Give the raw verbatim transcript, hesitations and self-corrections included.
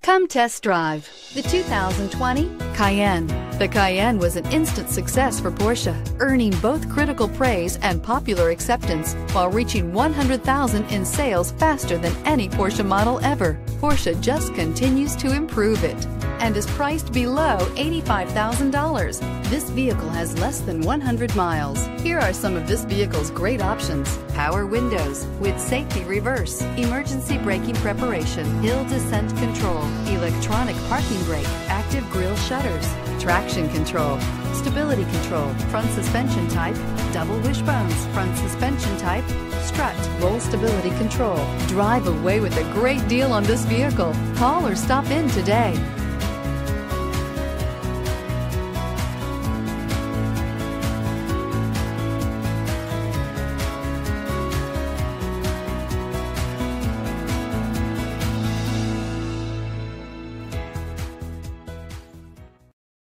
Come test drive the two thousand twenty Cayenne. The Cayenne was an instant success for Porsche, earning both critical praise and popular acceptance while reaching one hundred thousand in sales faster than any Porsche model ever. Porsche just continues to improve it and is priced below eighty-five thousand dollars. This vehicle has less than one hundred miles. Here are some of this vehicle's great options: power windows with safety reverse, emergency braking preparation, hill descent control, electronic parking brake, active grille shutters, traction control, stability control, front suspension type, double wishbones, front suspension type, strut, roll stability control. Drive away with a great deal on this vehicle. Call or stop in today.